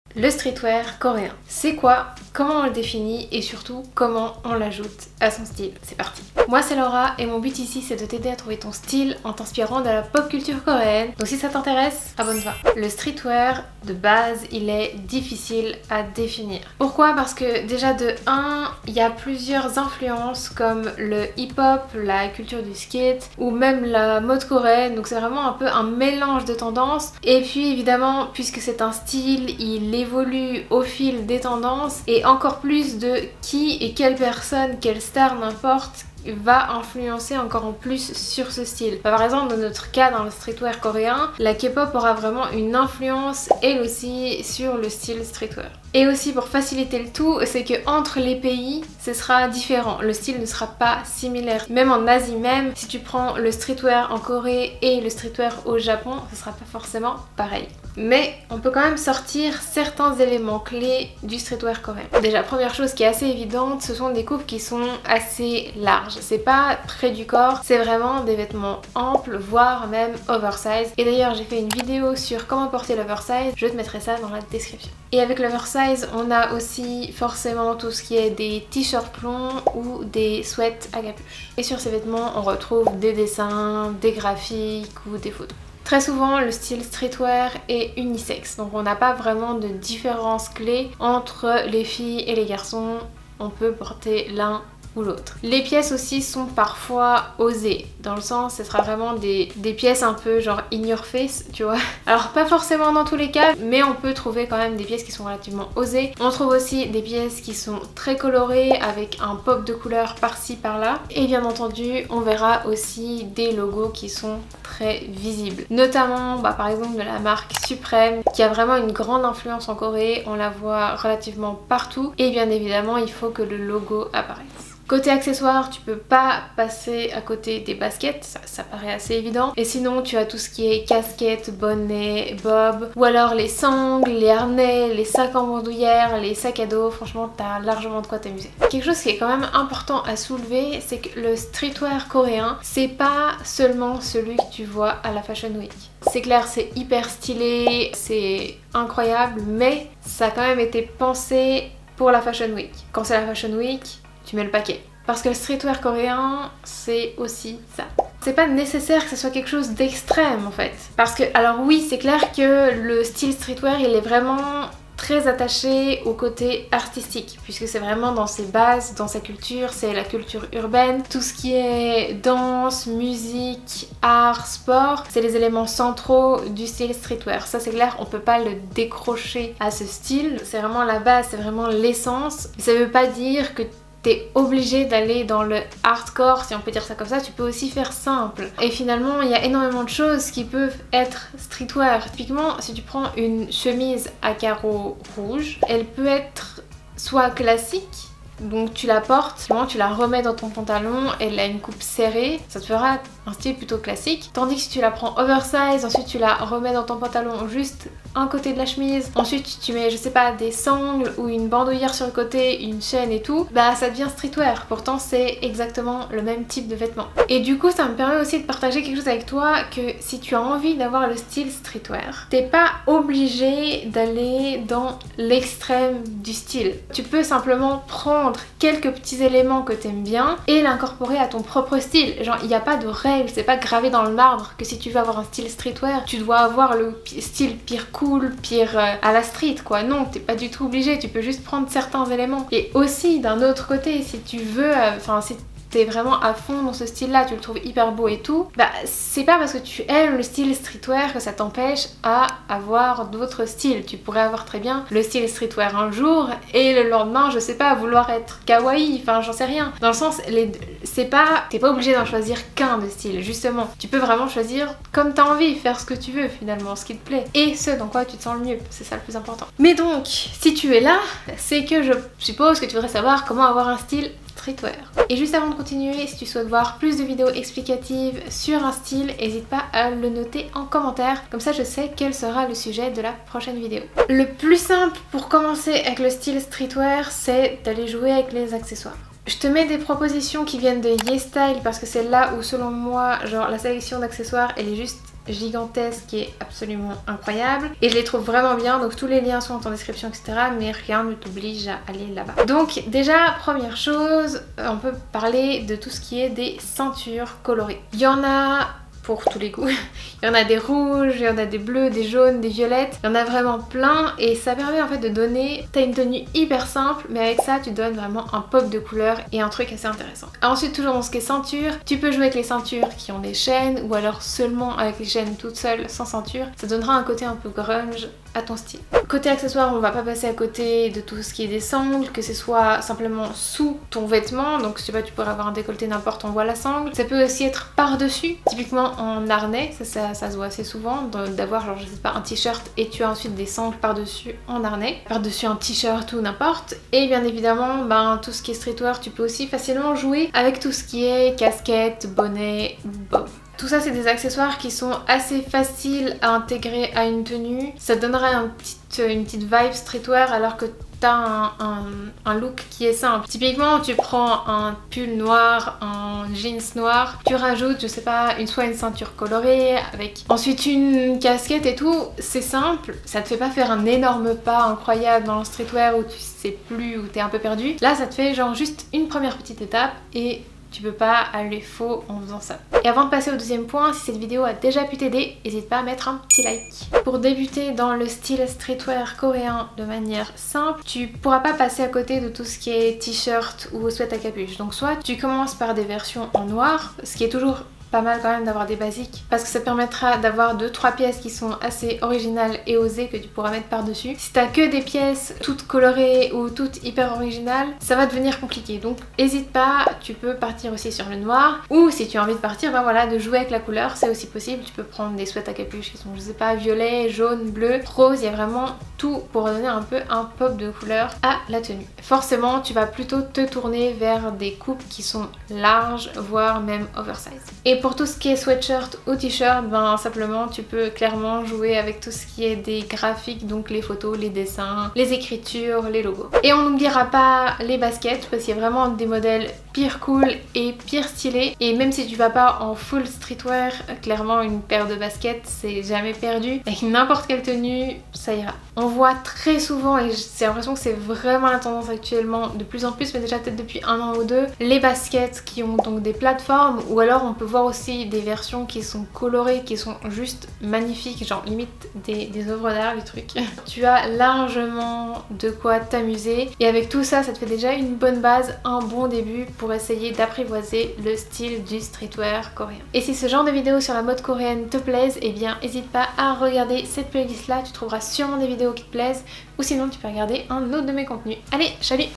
Le streetwear coréen, c'est quoi? Comment on le définit et surtout comment on l'ajoute à son style? C'est parti. Moi c'est Laura et mon but ici c'est de t'aider à trouver ton style en t'inspirant de la pop culture coréenne. Donc si ça t'intéresse, abonne-toi. Le streetwear de base il est difficile à définir. Pourquoi? Parce que déjà de 1, il y a plusieurs influences comme le hip-hop, la culture du skate ou même la mode coréenne. Donc c'est vraiment un peu un mélange de tendances. Et puis évidemment puisque c'est un style, il évolue au fil des tendances et encore plus de qui et quelle personne, quelle star, n'importe, va influencer encore en plus sur ce style. Par exemple, dans notre cas, dans le streetwear coréen, la K-pop aura vraiment une influence elle aussi sur le style streetwear. Et aussi pour faciliter le tout, c'est que entre les pays, ce sera différent. Le style ne sera pas similaire. Même en Asie même, si tu prends le streetwear en Corée et le streetwear au Japon, ce sera pas forcément pareil. Mais on peut quand même sortir certains éléments clés du streetwear coréen. Déjà, première chose qui est assez évidente, ce sont des coupes qui sont assez larges. C'est pas près du corps, c'est vraiment des vêtements amples, voire même oversize. Et d'ailleurs, j'ai fait une vidéo sur comment porter l'oversize, je te mettrai ça dans la description. Et avec l'oversize, on a aussi forcément tout ce qui est des t-shirts longs ou des sweats à capuche. Et sur ces vêtements, on retrouve des dessins, des graphiques ou des photos. Très souvent, le style streetwear est unisexe, donc on n'a pas vraiment de différence clé entre les filles et les garçons. On peut porter l'un ou l'autre. Les pièces aussi sont parfois osées, dans le sens ce sera vraiment des pièces un peu genre in your face, tu vois. Alors pas forcément dans tous les cas, mais on peut trouver quand même des pièces qui sont relativement osées. On trouve aussi des pièces qui sont très colorées avec un pop de couleur par-ci par-là. Et bien entendu, on verra aussi des logos qui sont très visibles. Notamment par exemple de la marque Supreme qui a vraiment une grande influence en Corée, on la voit relativement partout et bien évidemment il faut que le logo apparaisse. Côté accessoires, tu peux pas passer à côté des baskets, ça paraît assez évident. Et sinon, tu as tout ce qui est casquette, bonnet, bob, ou alors les sangles, les harnais, les sacs en bandoulière, les sacs à dos. Franchement, t'as largement de quoi t'amuser. Quelque chose qui est quand même important à soulever, c'est que le streetwear coréen, c'est pas seulement celui que tu vois à la Fashion Week. C'est clair, c'est hyper stylé, c'est incroyable, mais ça a quand même été pensé pour la Fashion Week. Quand c'est la Fashion Week, tu mets le paquet. Parce que le streetwear coréen, c'est aussi ça. C'est pas nécessaire que ce soit quelque chose d'extrême en fait. Parce que, alors oui, c'est clair que le style streetwear, il est vraiment très attaché au côté artistique, puisque c'est vraiment dans ses bases, dans sa culture, c'est la culture urbaine. Tout ce qui est danse, musique, art, sport, c'est les éléments centraux du style streetwear. Ça c'est clair, on peut pas le décrocher à ce style. C'est vraiment la base, c'est vraiment l'essence. Ça veut pas dire que t'es obligé d'aller dans le hardcore, si on peut dire ça comme ça, tu peux aussi faire simple. Et finalement, il y a énormément de choses qui peuvent être streetwear. Typiquement, si tu prends une chemise à carreaux rouges, elle peut être soit classique, donc tu la portes, tu la remets dans ton pantalon, elle a une coupe serrée, ça te fera un style plutôt classique. Tandis que si tu la prends oversize, ensuite tu la remets dans ton pantalon juste un côté de la chemise, ensuite tu mets je sais pas des sangles ou une bandoulière sur le côté, une chaîne et tout, bah ça devient streetwear. Pourtant c'est exactement le même type de vêtements. Et du coup ça me permet aussi de partager quelque chose avec toi, que si tu as envie d'avoir le style streetwear, t'es pas obligé d'aller dans l'extrême du style. Tu peux simplement prendre quelques petits éléments que t'aimes bien et l'incorporer à ton propre style. Genre il n'y a pas de règle, c'est pas gravé dans le marbre que si tu veux avoir un style streetwear, tu dois avoir le style pire cool, pire à la street quoi. Non, t'es pas du tout obligé, tu peux juste prendre certains éléments. Et aussi d'un autre côté, si tu veux, si t'es vraiment à fond dans ce style là, tu le trouves hyper beau et tout, bah c'est pas parce que tu aimes le style streetwear que ça t'empêche à avoir d'autres styles. Tu pourrais avoir très bien le style streetwear un jour et le lendemain, je sais pas, vouloir être kawaii, enfin j'en sais rien. Dans le sens, t'es pas obligé d'en choisir qu'un de style, justement. Tu peux vraiment choisir comme t'as envie, faire ce que tu veux finalement, ce qui te plaît. Et ce dans quoi tu te sens le mieux, c'est ça le plus important. Mais donc, si tu es là, c'est que je suppose que tu voudrais savoir comment avoir un style streetwear. Et juste avant de continuer, si tu souhaites voir plus de vidéos explicatives sur un style, n'hésite pas à le noter en commentaire, comme ça je sais quel sera le sujet de la prochaine vidéo. Le plus simple pour commencer avec le style streetwear, c'est d'aller jouer avec les accessoires. Je te mets des propositions qui viennent de YesStyle parce que c'est là où selon moi, genre la sélection d'accessoires elle est juste gigantesque qui est absolument incroyable et je les trouve vraiment bien, donc tous les liens sont en description etc, mais rien ne t'oblige à aller là-bas. Donc déjà première chose, on peut parler de tout ce qui est des ceintures colorées. Il y en a pour tous les goûts. Il y en a des rouges, il y en a des bleus, des jaunes, des violettes, il y en a vraiment plein et ça permet en fait de donner, t'as une tenue hyper simple mais avec ça tu donnes vraiment un pop de couleur et un truc assez intéressant. Ensuite toujours dans ce qui est ceinture, tu peux jouer avec les ceintures qui ont des chaînes ou alors seulement avec les chaînes toutes seules sans ceinture, ça donnera un côté un peu grunge à ton style. Côté accessoires, on va pas passer à côté de tout ce qui est des sangles, que ce soit simplement sous ton vêtement, donc je sais pas, tu pourrais avoir un décolleté n'importe, on voit la sangle. Ça peut aussi être par-dessus, typiquement en harnais, ça se voit assez souvent, d'avoir genre je sais pas un t-shirt et tu as ensuite des sangles par-dessus en harnais, par-dessus un t-shirt ou n'importe. Et bien évidemment, tout ce qui est streetwear, tu peux aussi facilement jouer avec tout ce qui est casquette, bonnet, bob. Tout ça c'est des accessoires qui sont assez faciles à intégrer à une tenue. Ça donnera une petite vibe streetwear alors que t'as un look qui est simple. Typiquement tu prends un pull noir, un jeans noir, tu rajoutes je sais pas soit une ceinture colorée avec ensuite une casquette et tout, c'est simple, ça te fait pas faire un énorme pas incroyable dans le streetwear où tu sais plus, où t'es un peu perdu. Là ça te fait genre juste une première petite étape et tu peux pas aller faux en faisant ça. Et avant de passer au deuxième point, si cette vidéo a déjà pu t'aider, n'hésite pas à mettre un petit like. Pour débuter dans le style streetwear coréen de manière simple, tu pourras pas passer à côté de tout ce qui est t-shirt ou sweat à capuche. Donc soit tu commences par des versions en noir, ce qui est toujours pas mal quand même d'avoir des basiques parce que ça permettra d'avoir 2-3 pièces qui sont assez originales et osées que tu pourras mettre par dessus. Si t'as que des pièces toutes colorées ou toutes hyper originales, ça va devenir compliqué, donc n'hésite pas, tu peux partir aussi sur le noir ou si tu as envie de partir voilà, de jouer avec la couleur, c'est aussi possible. Tu peux prendre des sweats à capuche qui sont je sais pas violet, jaune, bleu, rose, il y a vraiment tout pour donner un peu un pop de couleur à la tenue. Forcément tu vas plutôt te tourner vers des coupes qui sont larges voire même oversize. Et pour tout ce qui est sweatshirt ou t-shirt, simplement tu peux clairement jouer avec tout ce qui est des graphiques, donc les photos, les dessins, les écritures, les logos. Et on n'oubliera pas les baskets parce qu'il y a vraiment des modèles pire cool et pire stylés. Et même si tu vas pas en full streetwear, clairement une paire de baskets c'est jamais perdu. Avec n'importe quelle tenue, ça ira. On voit très souvent, et j'ai l'impression que c'est vraiment la tendance actuellement de plus en plus, mais déjà peut-être depuis un an ou deux, les baskets qui ont donc des plateformes, ou alors on peut voir aussi des versions qui sont colorées, qui sont juste magnifiques, genre limite des œuvres d'art, les trucs. Tu as largement de quoi t'amuser et avec tout ça, ça te fait déjà une bonne base, un bon début pour essayer d'apprivoiser le style du streetwear coréen. Et si ce genre de vidéos sur la mode coréenne te plaisent, eh bien n'hésite pas à regarder cette playlist là, tu trouveras sûrement des vidéos qui te plaisent ou sinon tu peux regarder un autre de mes contenus. Allez, salut!